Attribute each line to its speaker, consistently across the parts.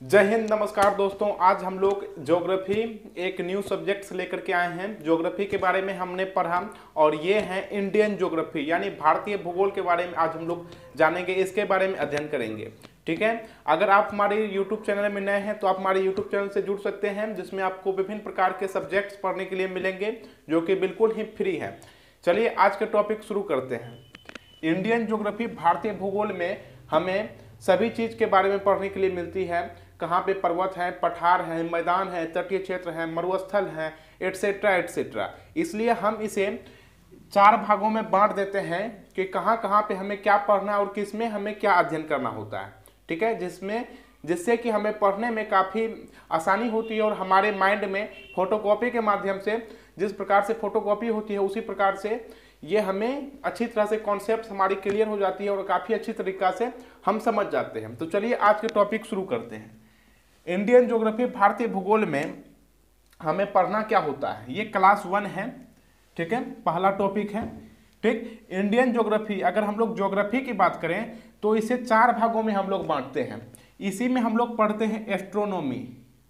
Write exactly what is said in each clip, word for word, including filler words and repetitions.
Speaker 1: जय हिंद, नमस्कार दोस्तों। आज हम लोग ज्योग्राफी एक न्यू सब्जेक्ट से लेकर के आए हैं। ज्योग्राफी के बारे में हमने पढ़ा और ये है इंडियन ज्योग्राफी यानी भारतीय भूगोल के बारे में आज हम लोग जानेंगे, इसके बारे में अध्ययन करेंगे। ठीक है, अगर आप हमारे यूट्यूब चैनल में नए हैं तो आप हमारे यूट्यूब चैनल से जुड़ सकते हैं, जिसमें आपको विभिन्न प्रकार के सब्जेक्ट्स पढ़ने के लिए मिलेंगे जो कि बिल्कुल ही फ्री है। चलिए आज के टॉपिक शुरू करते हैं। इंडियन ज्योग्राफी भारतीय भूगोल में हमें सभी चीज़ के बारे में पढ़ने के लिए मिलती है। कहाँ पे पर्वत है, पठार है, मैदान है, तटीय क्षेत्र है, मरुस्थल है, एटसेट्रा एटसेट्रा। इसलिए हम इसे चार भागों में बांट देते हैं कि कहाँ कहाँ पे हमें क्या पढ़ना है और किस में हमें क्या अध्ययन करना होता है। ठीक है, जिसमें जिससे कि हमें पढ़ने में काफ़ी आसानी होती है और हमारे माइंड में फोटोकॉपी के माध्यम से जिस प्रकार से फोटोकॉपी होती है उसी प्रकार से ये हमें अच्छी तरह से कॉन्सेप्ट हमारी क्लियर हो जाती है और काफ़ी अच्छी तरीक़ा से हम समझ जाते हैं। तो चलिए आज के टॉपिक शुरू करते हैं। इंडियन ज्योग्राफी भारतीय भूगोल में हमें पढ़ना क्या होता है, ये क्लास वन है। ठीक है, पहला टॉपिक है। ठीक, इंडियन ज्योग्राफी, अगर हम लोग ज्योग्राफी की बात करें तो इसे चार भागों में हम लोग बांटते हैं। इसी में हम लोग पढ़ते हैं एस्ट्रोनॉमी।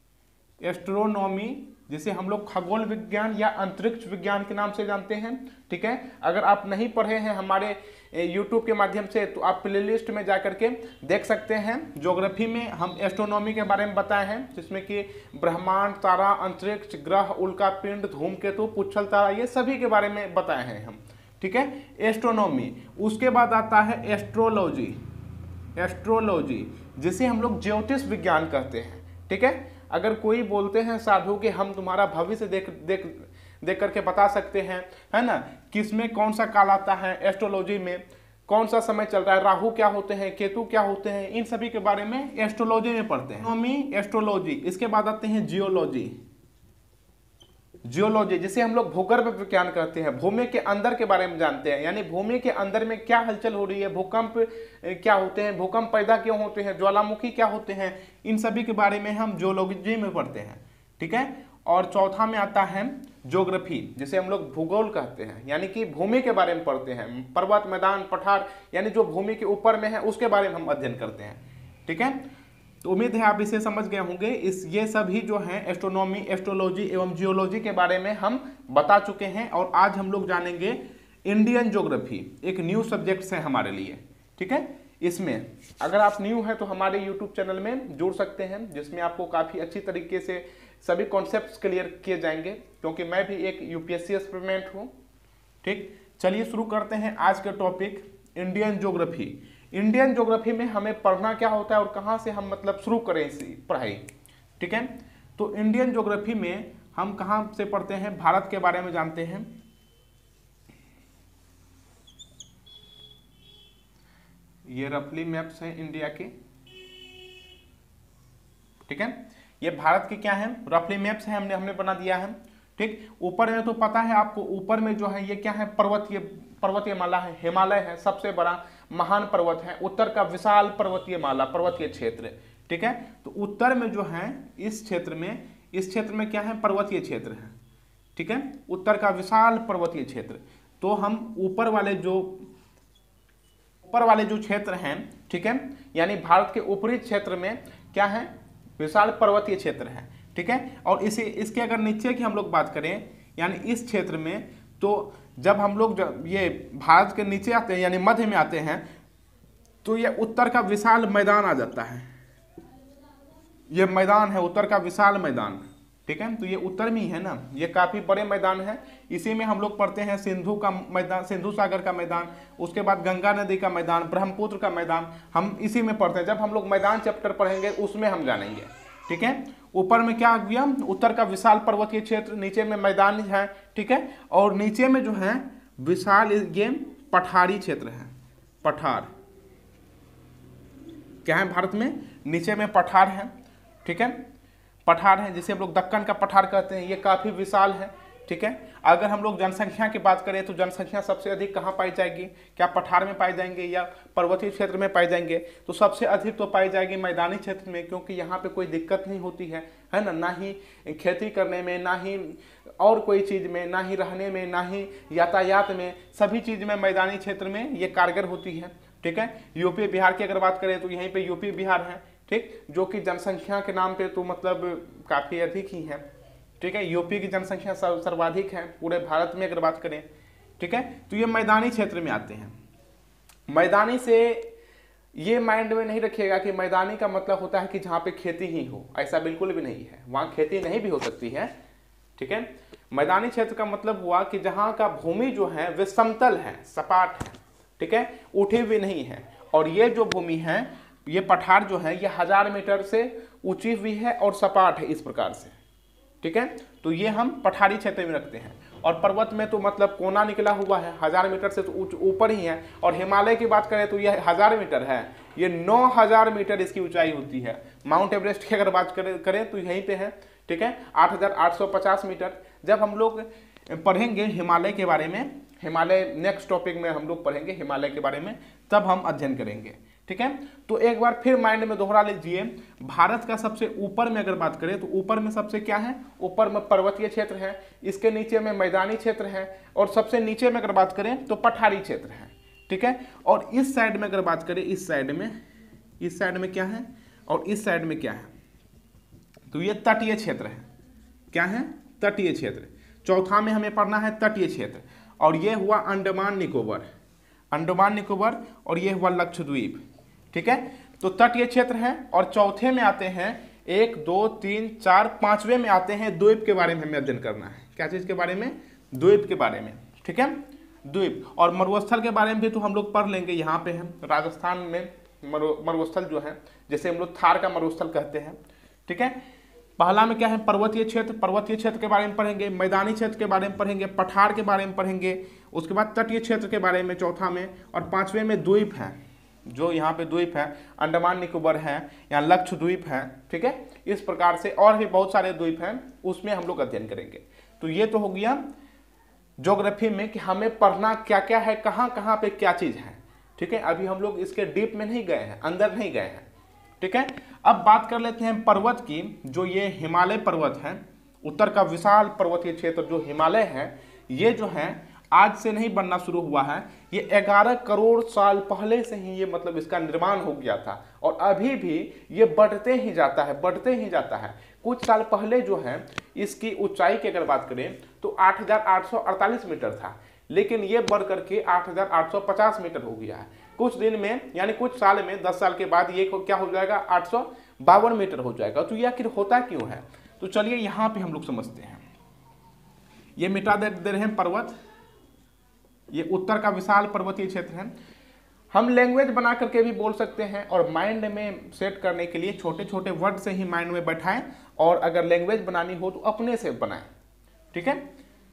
Speaker 1: एस्ट्रोनॉमी जिसे हम लोग खगोल विज्ञान या अंतरिक्ष विज्ञान के नाम से जानते हैं। ठीक है, अगर आप नहीं पढ़े हैं हमारे यूट्यूब के माध्यम से तो आप प्लेलिस्ट में जाकर के देख सकते हैं। ज्योग्राफी में हम एस्ट्रोनॉमी के बारे में बताए हैं, जिसमें कि ब्रह्मांड, तारा, अंतरिक्ष, ग्रह, उल्कापिंड, धूमकेतु, पुच्छल तारा, ये सभी के बारे में बताए हैं हम। ठीक है, एस्ट्रोनॉमी। उसके बाद आता है एस्ट्रोलॉजी। एस्ट्रोलॉजी जिसे हम लोग ज्योतिष विज्ञान कहते हैं। ठीक है, अगर कोई बोलते हैं साधु कि हम तुम्हारा भविष्य देख देख देख करके बता सकते हैं, है ना, किसमें कौन सा काल आता है, एस्ट्रोलॉजी में कौन सा समय चल रहा है, राहु क्या होते हैं, केतु क्या होते हैं, इन सभी के बारे में एस्ट्रोलॉजी में पढ़ते हैं। Astronomy, astrology. इसके बाद आते हैं जियोलॉजी। जियोलॉजी जिसे हम लोग भूगर्भ विज्ञान कहते हैं, भूमि के अंदर के बारे में जानते हैं, यानी भूमि के अंदर में क्या हलचल हो रही है, भूकंप क्या होते हैं, भूकंप पैदा क्यों होते हैं, ज्वालामुखी क्या होते हैं, इन सभी के बारे में हम जियोलॉजी में पढ़ते हैं। ठीक है, और चौथा में आता है ज्योग्राफी जिसे हम लोग भूगोल कहते हैं, यानी कि भूमि के बारे में पढ़ते हैं, पर्वत, मैदान, पठार, यानी जो भूमि के ऊपर में है उसके बारे में हम अध्ययन करते हैं। ठीक है, तो उम्मीद है आप इसे समझ गए होंगे। इस ये सभी जो हैं एस्ट्रोनॉमी, एस्ट्रोलॉजी एवं जियोलॉजी के बारे में हम बता चुके हैं और आज हम लोग जानेंगे इंडियन ज्योग्राफी, एक न्यू सब्जेक्ट है हमारे लिए। ठीक है, इसमें अगर आप न्यू हैं तो हमारे यूट्यूब चैनल में जुड़ सकते हैं, जिसमें आपको काफ़ी अच्छी तरीके से सभी कॉन्सेप्ट्स क्लियर किए जाएंगे, क्योंकि मैं भी एक यूपीएससी एस्पिरेंट हूँ। ठीक, चलिए शुरू करते हैं आज के topic Indian geography. Indian geography में हमें पढ़ना क्या होता है और कहाँ से हम मतलब शुरू करें इसी पढ़ाई। ठीक है, तो इंडियन ज्योग्राफी में हम कहाँ से पढ़ते हैं, भारत के बारे में जानते हैं। ये रफली मैप्स हैं इंडिया के। ठीक है, ये भारत के क्या है, रफली मैप्स हैं, हमने हमने बना दिया है। ठीक, ऊपर में तो पता है आपको, ऊपर में जो है ये क्या है, पर्वतीय पर्वतीय माला है, हिमालय है, सबसे बड़ा महान पर्वत है, उत्तर का विशाल पर्वतीय माला, पर्वतीय क्षेत्र। ठीक है, तो उत्तर में जो है इस क्षेत्र में इस क्षेत्र में क्या है, पर्वतीय क्षेत्र है। ठीक है, उत्तर का विशाल पर्वतीय क्षेत्र। तो हम ऊपर वाले जो ऊपर वाले जो क्षेत्र हैं, ठीक है, यानी भारत के ऊपरी क्षेत्र में क्या है, विशाल पर्वतीय क्षेत्र है। ठीक है, और इसे इसके अगर नीचे की हम लोग बात करें, यानी इस क्षेत्र में, तो जब हम लोग जब ये भारत के नीचे आते हैं यानी मध्य में आते हैं तो ये उत्तर का विशाल मैदान आ जाता है। ये मैदान है उत्तर का विशाल मैदान। ठीक है, तो ये उत्तर में ही है ना, ये काफ़ी बड़े मैदान है। इसी में हम लोग पढ़ते हैं सिंधु का मैदान, सिंधु सागर का मैदान, उसके बाद गंगा नदी का मैदान, ब्रह्मपुत्र का मैदान, हम इसी में पढ़ते हैं। जब हम लोग मैदान चैप्टर पढ़ेंगे उसमें हम जानेंगे। ठीक है, ऊपर में क्या आ गया, उत्तर का विशाल पर्वतीय क्षेत्र, नीचे में मैदान है। ठीक है, और नीचे में जो है विशाल ये पठारी क्षेत्र है। पठार क्या है भारत में, नीचे में पठार है। ठीक है, पठार है जिसे हम लोग दक्कन का पठार कहते हैं, ये काफ़ी विशाल है। ठीक है, अगर हम लोग जनसंख्या की बात करें तो जनसंख्या सबसे अधिक कहाँ पाई जाएगी, क्या पठार में पाई जाएंगे या पर्वतीय क्षेत्र में पाई जाएंगे, तो सबसे अधिक तो पाई जाएगी मैदानी क्षेत्र में, क्योंकि यहाँ पे कोई दिक्कत नहीं होती है, है ना, ना ही खेती करने में, ना ही और कोई चीज़ में, ना ही रहने में, ना ही यातायात में, सभी चीज़ में मैदानी क्षेत्र में ये कारगर होती है। ठीक है, यूपी बिहार की अगर बात करें तो यहीं पर यूपी बिहार है। ठीक, जो कि जनसंख्या के नाम पे तो मतलब काफ़ी अधिक ही है। ठीक है, यूपी की जनसंख्या सर्वाधिक है पूरे भारत में अगर बात करें। ठीक है, तो ये मैदानी क्षेत्र में आते हैं। मैदानी से ये माइंड में नहीं रखिएगा कि मैदानी का मतलब होता है कि जहाँ पे खेती ही हो, ऐसा बिल्कुल भी नहीं है, वहाँ खेती नहीं भी हो सकती है। ठीक है, मैदानी क्षेत्र का मतलब हुआ कि जहाँ का भूमि जो है वे समतल है, सपाट है। ठीक है, उठी हुई नहीं है। और ये जो भूमि है, ये पठार जो है, ये हजार मीटर से ऊंची हुई है और सपाट है इस प्रकार से। ठीक है, तो ये हम पठारी क्षेत्र में रखते हैं। और पर्वत में तो मतलब कोना निकला हुआ है, हजार मीटर से तो ऊपर ही है। और हिमालय की बात करें तो यह हजार मीटर है, ये नौ हजार मीटर इसकी ऊंचाई होती है। माउंट एवरेस्ट की अगर बात करें करें तो यहीं पे है। ठीक है, आठ हजार आठ सौ पचास मीटर। जब हम लोग पढ़ेंगे हिमालय के बारे में, हिमालय नेक्स्ट टॉपिक में हम लोग पढ़ेंगे हिमालय के बारे में, तब हम अध्ययन करेंगे। ठीक है, तो एक बार फिर माइंड में दोहरा लीजिए, भारत का सबसे ऊपर में अगर बात करें तो ऊपर में सबसे क्या है, ऊपर में पर्वतीय क्षेत्र है, इसके नीचे में मैदानी क्षेत्र है, और सबसे नीचे में अगर बात करें तो पठारी क्षेत्र है। ठीक है, और इस साइड में अगर बात करें, इस साइड में इस साइड में क्या है और इस साइड में क्या है, तो ये तटीय क्षेत्र है। क्या है, तटीय क्षेत्र। चौथा में हमें पढ़ना है तटीय क्षेत्र। और ये हुआ अंडमान निकोबार, अंडमान निकोबार, और ये हुआ लक्षद्वीप। ठीक है, तो तटीय क्षेत्र है। और चौथे में आते हैं, एक दो तीन चार पांचवें में आते हैं द्वीप के बारे में हमें अध्ययन करना है। क्या चीज के बारे में, द्वीप के बारे में। ठीक है, द्वीप और मरुस्थल के बारे में भी तो हम लोग पढ़ लेंगे। यहाँ पे है राजस्थान में मरु मरुस्थल जो है, जैसे हम लोग थार का मरुस्थल कहते हैं। ठीक है, पहला में क्या है, पर्वतीय क्षेत्र, पर्वतीय क्षेत्र के बारे में पढ़ेंगे, मैदानी क्षेत्र के बारे में पढ़ेंगे, पठार के बारे में पढ़ेंगे, उसके बाद तटीय क्षेत्र के बारे में चौथा में, और पांचवें में द्वीप है, जो यहाँ पे द्वीप है, अंडमान निकोबार है, यहाँ लक्षद्वीप है। ठीक है, इस प्रकार से और भी बहुत सारे द्वीप हैं, उसमें हम लोग अध्ययन करेंगे। तो ये तो हो गया ज्योग्राफी में कि हमें पढ़ना क्या क्या है, कहाँ कहाँ पे क्या चीज़ है। ठीक है, अभी हम लोग इसके डीप में नहीं गए हैं, अंदर नहीं गए हैं। ठीक है, अब बात कर लेते हैं पर्वत की। जो ये हिमालय पर्वत है, उत्तर का विशाल पर्वतीय क्षेत्र जो हिमालय है, ये जो है आज से नहीं बनना शुरू हुआ है, ये ग्यारह करोड़ साल पहले से ही ये मतलब इसका निर्माण हो गया था। और अभी भी ये बढ़ते ही जाता है, बढ़ते ही जाता है। कुछ साल पहले जो है इसकी ऊंचाई की अगर बात करें तो आठ हजार आठ सौ अड़तालीस मीटर था, लेकिन ये बढ़ करके आठ हजार आठ सौ पचास मीटर हो गया है। कुछ दिन में, यानी कुछ साल में, दस साल के बाद ये क्या हो जाएगा, आठ सौ बावन मीटर हो जाएगा। तो यह आखिर होता क्यों है, तो चलिए यहाँ पे हम लोग समझते हैं। ये मिटा दे, दे रहे हैं पर्वत, ये उत्तर का विशाल पर्वतीय क्षेत्र है। हम लैंग्वेज बना करके भी बोल सकते हैं, और माइंड में सेट करने के लिए छोटे छोटे वर्ड से ही माइंड में बैठाएं, और अगर लैंग्वेज बनानी हो तो अपने से बनाएं। ठीक है,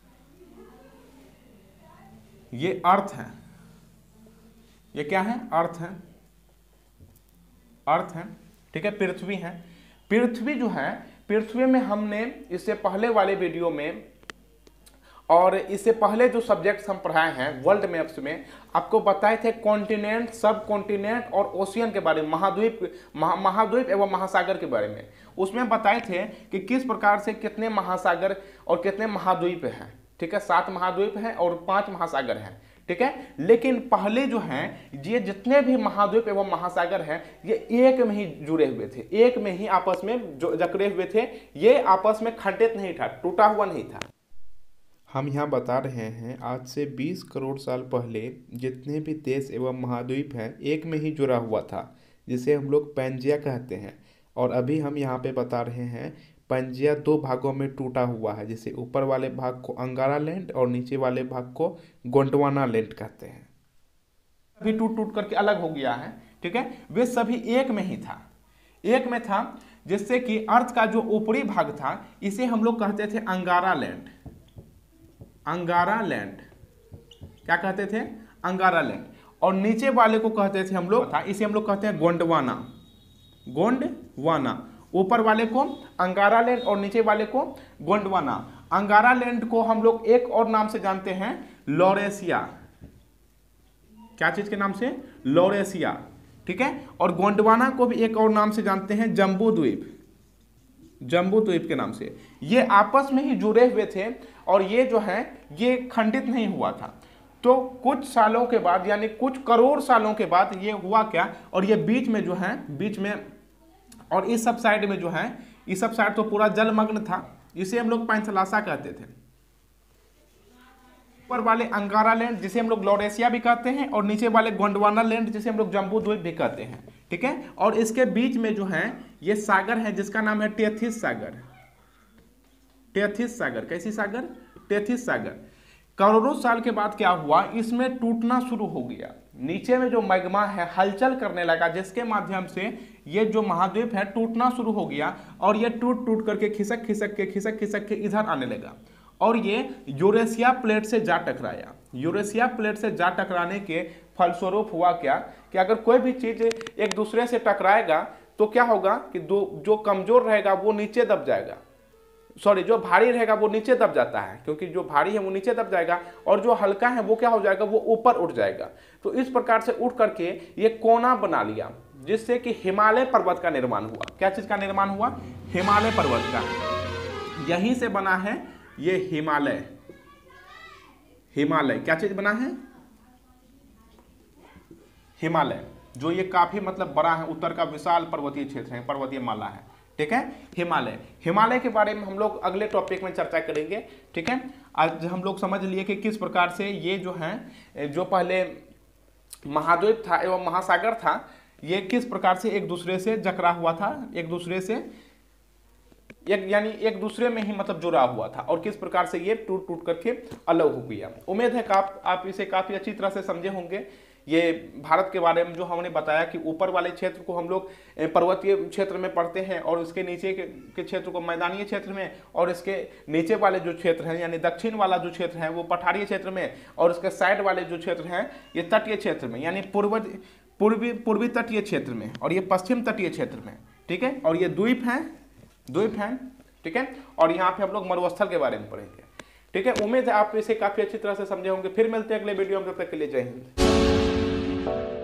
Speaker 1: ये अर्थ है, ये क्या है, अर्थ है, अर्थ है। ठीक है, पृथ्वी है। पृथ्वी जो है, पृथ्वी में हमने इससे पहले वाले वीडियो में और इससे पहले जो सब्जेक्ट्स हम पढ़ाए हैं वर्ल्ड मैप्स में, आपको बताए थे कॉन्टिनेंट, सब कॉन्टिनेंट और ओशियन के बारे में, महाद्वीप महा, महाद्वीप एवं महासागर के बारे में। उसमें बताए थे कि किस प्रकार से कितने महासागर और कितने महाद्वीप हैं। ठीक है, सात महाद्वीप हैं और पांच महासागर हैं। ठीक है, लेकिन पहले जो हैं ये जितने भी महाद्वीप एवं महासागर हैं, ये एक में ही जुड़े हुए थे, एक में ही आपस में जकड़े हुए थे। ये आपस में खंडित नहीं था, टूटा हुआ नहीं था। हम यहाँ बता रहे हैं आज से बीस करोड़ साल पहले जितने भी देश एवं महाद्वीप हैं एक में ही जुड़ा हुआ था, जिसे हम लोग पैंजिया कहते हैं। और अभी हम यहाँ पे बता रहे हैं पैंजिया दो भागों में टूटा हुआ है, जिसे ऊपर वाले भाग को अंगारा लैंड और नीचे वाले भाग को गोंडवाना लैंड कहते हैं। अभी टूट टूट करके अलग हो गया है। ठीक है, वे सभी एक में ही था, एक में था, जिससे कि अर्थ का जो ऊपरी भाग था इसे हम लोग कहते थे अंगारा लैंड, अंगारा लैंड। क्या कहते थे, अंगारा लैंड। और नीचे वाले को कहते थे हम लोग था, इसे हम लोग कहते हैं गोंडवाना, गोंडवाना। ऊपर वाले को अंगारा लैंड और नीचे वाले को गोंडवाना। अंगारा लैंड को हम लोग एक और नाम से जानते हैं, लॉरेशिया। क्या चीज के नाम से, लॉरेशिया। ठीक है, और गोंडवाना को भी एक और नाम से जानते हैं, जम्बू द्वीप, जम्बू द्वीप के नाम से। ये आपस में ही जुड़े हुए थे और ये जो है ये खंडित नहीं हुआ था। तो कुछ सालों के बाद, यानी कुछ करोड़ सालों के बाद ये हुआ क्या, और ये बीच में जो है, बीच में और इस सब साइड में जो है, इस सब साइड तो पूरा जलमग्न था, इसे हम लोग पेनिनसुला कहते थे। ऊपर वाले अंगारा लैंड जिसे हम लोग लॉरेशिया भी कहते हैं, और नीचे वाले गोंडवाना लैंड जिसे हम लोग जम्बू द्वीप भी कहते हैं, ठीक है। और इसके बीच में जो है ये सागर है जिसका नाम है टेथिस सागर। टेथिस सागर, कैसी सागर? टेथिस सागर। करोड़ों साल के बाद क्या हुआ, इसमें टूटना शुरू हो गया। नीचे में जो मैग्मा है हलचल करने लगा, जिसके माध्यम से ये जो महाद्वीप है टूटना शुरू हो गया, और ये टूट टूट करके खिसक खिसक के खिसक खिसक के इधर आने लगा, और ये यूरेशिया प्लेट से जा टकराया। यूरेशिया प्लेट से जा टकराने के फलस्वरूप हुआ क्या कि अगर कोई भी चीज एक दूसरे से टकराएगा तो क्या होगा कि दो जो कमजोर रहेगा वो नीचे दब जाएगा, सॉरी जो भारी रहेगा वो नीचे दब जाता है, क्योंकि जो भारी है वो नीचे दब जाएगा, और जो हल्का है वो क्या हो जाएगा, वो ऊपर उठ जाएगा। तो इस प्रकार से उठ करके ये कोना बना लिया, जिससे कि हिमालय पर्वत का निर्माण हुआ। क्या चीज का निर्माण हुआ? हिमालय पर्वत का। यहीं से बना है ये हिमालय। हिमालय क्या चीज बना है? हिमालय, जो ये काफी मतलब बड़ा है, उत्तर का विशाल पर्वतीय क्षेत्र है, पर्वतीय माला है, ठीक है। हिमालय, हिमालय के बारे में हम लोग अगले टॉपिक में चर्चा करेंगे, ठीक है। आज हम लोग समझ लिए कि किस प्रकार से ये जो है, जो पहले महाद्वीप था एवं महासागर था, ये किस प्रकार से एक दूसरे से जकड़ा हुआ था, एक दूसरे से एक यानी एक दूसरे में ही मतलब जुड़ा हुआ था, और किस प्रकार से ये टूट टूट करके अलग हो गया। उम्मीद है कि आप आप इसे काफी अच्छी तरह से समझे होंगे। ये भारत के बारे में जो हमने बताया कि ऊपर वाले क्षेत्र को हम लोग पर्वतीय क्षेत्र में पढ़ते हैं, और उसके नीचे के, के क्षेत्र को मैदानी क्षेत्र में, और इसके नीचे वाले जो क्षेत्र हैं यानी दक्षिण वाला जो क्षेत्र है वो पठारी क्षेत्र में, और उसके साइड वाले जो क्षेत्र हैं ये तटीय क्षेत्र में, यानी पूर्व पूर्वी पूर्वी तटीय क्षेत्र में, और ये पश्चिम तटीय क्षेत्र में, ठीक है। और ये द्वीप हैं, द्वीप हैं, ठीक है। और यहाँ पे हम लोग मरुस्थल के बारे में पढ़ेंगे, ठीक है। उम्मीद है आप इसे काफी अच्छी तरह से समझे होंगे। फिर मिलते हैं अगले वीडियो में, तब तक के लिए जय हिंद।